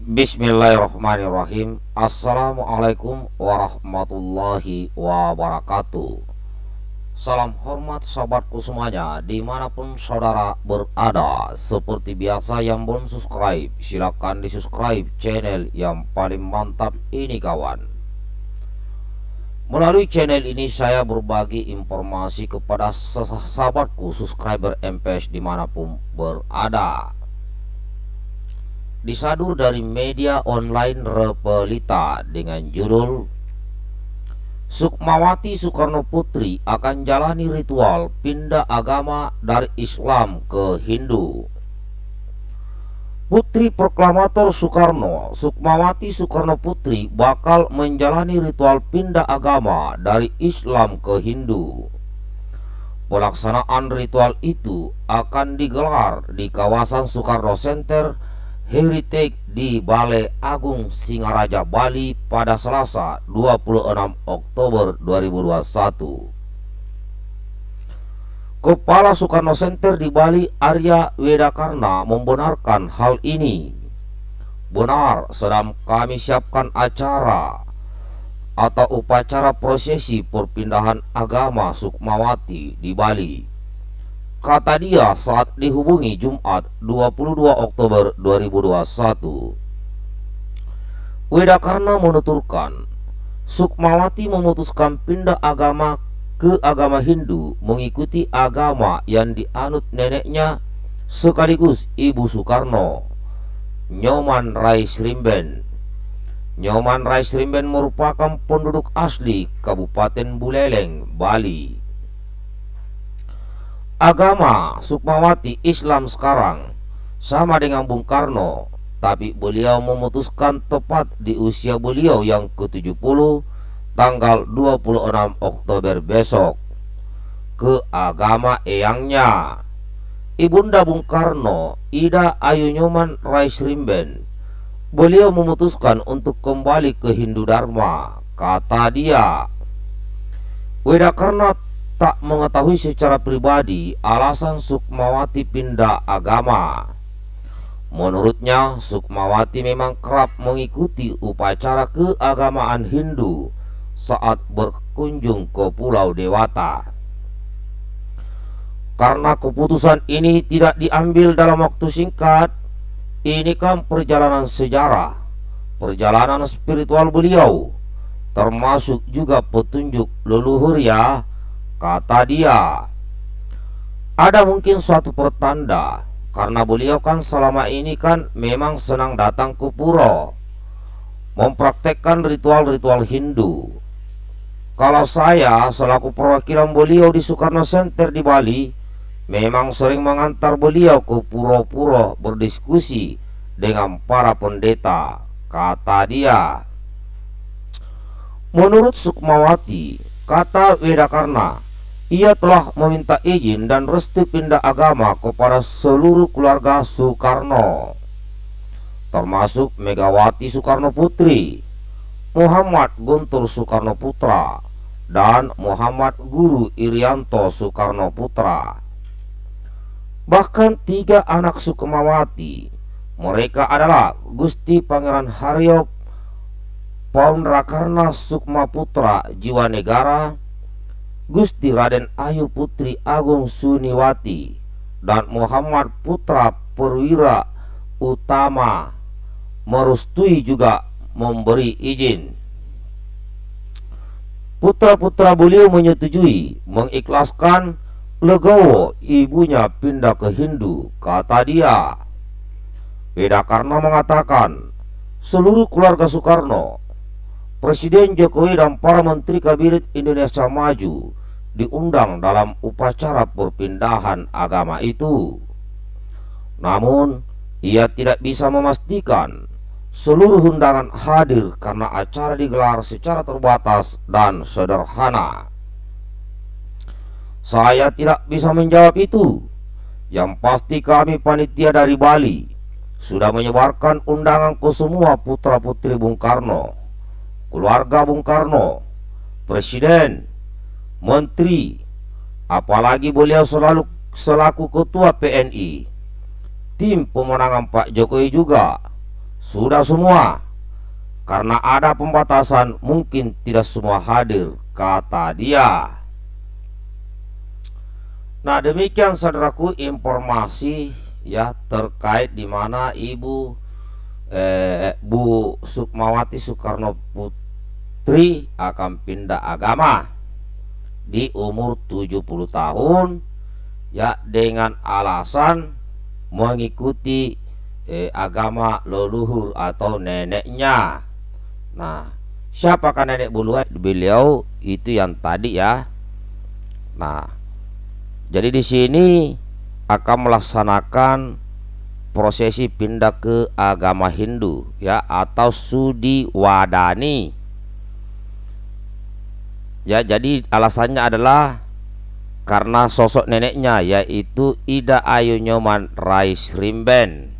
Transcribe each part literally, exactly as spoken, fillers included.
Bismillahirrahmanirrahim. Assalamualaikum warahmatullahi wabarakatuh. Salam hormat sahabatku semuanya, dimanapun saudara berada. Seperti biasa, yang belum subscribe silakan di subscribe channel yang paling mantap ini kawan. Melalui channel ini saya berbagi informasi kepada sahabatku subscriber M P S dimanapun berada. Disadur dari media online Repelita dengan judul Sukmawati Soekarno Putri akan jalani ritual pindah agama dari Islam ke Hindu. Putri Proklamator Soekarno, Sukmawati Soekarno Putri, bakal menjalani ritual pindah agama dari Islam ke Hindu. Pelaksanaan ritual itu akan digelar di kawasan Soekarno Center Heritage di Balai Agung Singaraja, Bali pada Selasa dua puluh enam Oktober dua ribu dua puluh satu. Kepala Soekarno Center di Bali, Arya Wedakarna, membenarkan hal ini. Benar, sedang kami siapkan acara atau upacara prosesi perpindahan agama Sukmawati di Bali, kata dia saat dihubungi Jumat dua puluh dua Oktober dua ribu dua puluh satu. Wedakarna menuturkan, Sukmawati memutuskan pindah agama ke agama Hindu mengikuti agama yang dianut neneknya sekaligus ibu Soekarno, Nyoman Raisrimben. Nyoman Raisrimben merupakan penduduk asli Kabupaten Buleleng, Bali. Agama Sukmawati Islam sekarang, sama dengan Bung Karno, tapi beliau memutuskan tepat di usia beliau yang ke tujuh puluh, tanggal dua puluh enam Oktober besok, ke agama eyangnya, Ibunda Bung Karno, Ida Ayu Nyoman Raisrimben. Beliau memutuskan untuk kembali ke Hindu Dharma, kata dia. Wedakarna tak mengetahui secara pribadi alasan Sukmawati pindah agama. Menurutnya, Sukmawati memang kerap mengikuti upacara keagamaan Hindu saat berkunjung ke Pulau Dewata. Karena keputusan ini tidak diambil dalam waktu singkat, ini kan perjalanan sejarah, perjalanan spiritual beliau, termasuk juga petunjuk leluhur ya, kata dia. Ada mungkin suatu pertanda, karena beliau kan selama ini kan memang senang datang ke pura, mempraktekkan ritual-ritual Hindu. Kalau saya selaku perwakilan beliau di Soekarno Center di Bali, memang sering mengantar beliau ke pura-pura berdiskusi dengan para pendeta, kata dia. Menurut Sukmawati, kata Wedakarna, ia telah meminta izin dan restu pindah agama kepada seluruh keluarga Soekarno, termasuk Megawati Soekarno Putri, Muhammad Guntur Soekarno Putra, dan Muhammad Guru Irianto Soekarno Putra. Bahkan tiga anak Sukmawati, mereka adalah Gusti Pangeran Haryo Paunrakarna Sukmaputra Jiwanegara, Gusti Raden Ayu Putri Agung Suniwati, dan Muhammad Putra Perwira Utama merestui juga memberi izin. Putra-putra beliau menyetujui, mengikhlaskan legowo ibunya pindah ke Hindu, kata dia. Wedakarna mengatakan, seluruh keluarga Soekarno, Presiden Jokowi dan para Menteri Kabinet Indonesia Maju diundang dalam upacara perpindahan agama itu. Namun, ia tidak bisa memastikan seluruh undangan hadir karena acara digelar secara terbatas dan sederhana. Saya tidak bisa menjawab itu. Yang pasti kami panitia dari Bali sudah menyebarkan undangan ke semua putra-putri Bung Karno, keluarga Bung Karno, Presiden, Menteri, apalagi beliau selalu selaku Ketua P N I, tim pemenangan Pak Jokowi juga, Sudah semua. Karena ada pembatasan mungkin tidak semua hadir, kata dia. Nah, demikian saudaraku informasi ya terkait di mana Ibu eh, Bu Sukmawati Soekarno Putri akan pindah agama di umur tujuh puluh tahun ya, dengan alasan mengikuti eh, agama leluhur atau neneknya. Nah, siapakah nenek beliau? Beliau itu yang tadi ya. Nah, jadi di sini akan melaksanakan prosesi pindah ke agama Hindu ya, atau Sudi Wadani. Ya, jadi alasannya adalah karena sosok neneknya yaitu Ida Ayu Nyoman Rais Rimben.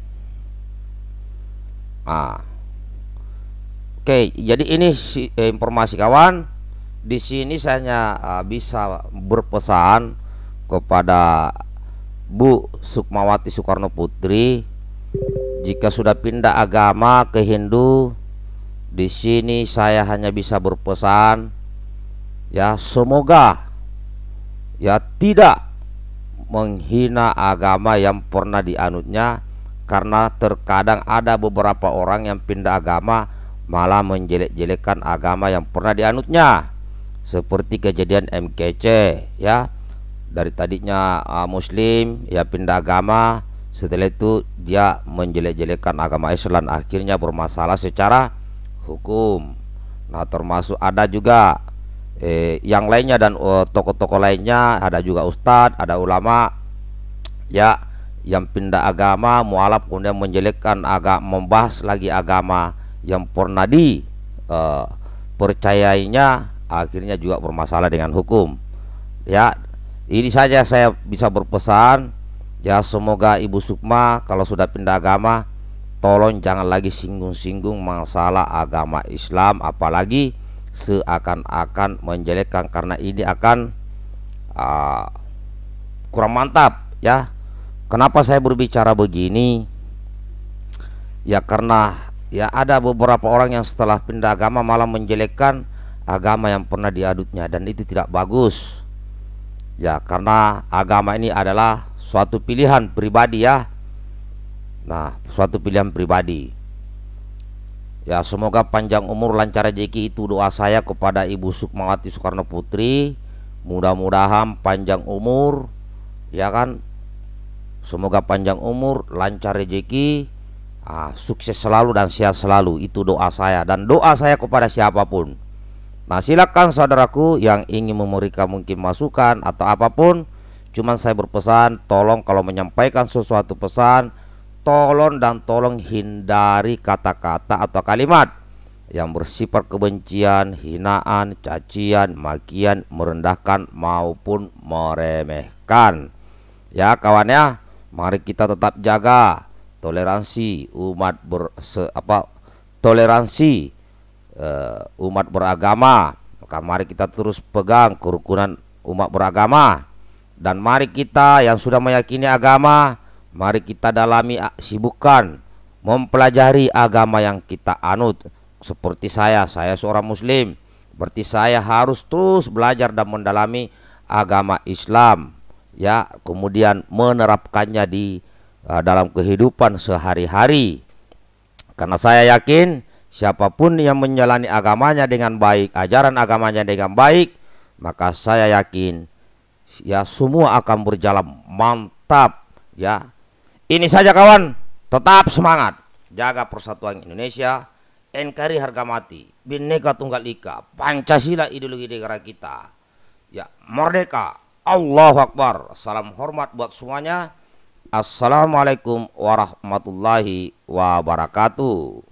Nah, oke, jadi ini si, eh, informasi kawan. Di sini saya uh, bisa berpesan kepada Bu Sukmawati Soekarno Putri, jika sudah pindah agama ke Hindu, di sini saya hanya bisa berpesan ya, semoga ya tidak menghina agama yang pernah dianutnya, karena terkadang ada beberapa orang yang pindah agama malah menjelek-jelekkan agama yang pernah dianutnya, seperti kejadian M K C ya. Dari tadinya uh, Muslim ya pindah agama, setelah itu dia menjelek-jelekkan agama Islam, akhirnya bermasalah secara hukum. Nah, termasuk ada juga eh, yang lainnya dan tokoh-tokoh uh, lainnya, ada juga ustadz, ada ulama ya yang pindah agama mualaf kemudian menjelekkan agama, membahas lagi agama yang pernah dipercayainya, uh, akhirnya juga bermasalah dengan hukum ya. Ini saja saya bisa berpesan ya, semoga Ibu Sukma kalau sudah pindah agama, tolong jangan lagi singgung-singgung masalah agama Islam, apalagi seakan-akan menjelekkan, karena ini akan uh, kurang mantap ya. Kenapa saya berbicara begini ya, karena ya ada beberapa orang yang setelah pindah agama malah menjelekkan agama yang pernah diadutnya, dan itu tidak bagus ya, karena agama ini adalah suatu pilihan pribadi ya. Nah, suatu pilihan pribadi ya. Semoga panjang umur, lancar rezeki, itu doa saya kepada Ibu Sukmawati Soekarno Putri. Mudah-mudahan panjang umur ya kan, semoga panjang umur, lancar rezeki, ah, sukses selalu dan sehat selalu. Itu doa saya dan doa saya kepada siapapun. Nah, silakan saudaraku yang ingin memberikan mungkin masukan atau apapun. Cuman saya berpesan, tolong kalau menyampaikan sesuatu pesan, tolong dan tolong hindari kata-kata atau kalimat yang bersifat kebencian, hinaan, cacian, makian, merendahkan maupun meremehkan. Ya kawan ya, mari kita tetap jaga toleransi umat ber se, apa toleransi uh, umat beragama. Maka mari kita terus pegang kerukunan umat beragama, dan mari kita yang sudah meyakini agama, mari kita dalami, sibukkan mempelajari agama yang kita anut. Seperti saya, saya seorang muslim, berarti saya harus terus belajar dan mendalami agama Islam ya, kemudian menerapkannya di uh, dalam kehidupan sehari-hari. Karena saya yakin siapapun yang menjalani agamanya dengan baik, ajaran agamanya dengan baik, maka saya yakin ya semua akan berjalan mantap ya. Ini saja kawan, tetap semangat, jaga persatuan Indonesia, N K R I harga mati, Bhinneka Tunggal Ika, Pancasila ideologi negara kita ya, merdeka, Allahu Akbar. Salam hormat buat semuanya. Assalamualaikum warahmatullahi wabarakatuh.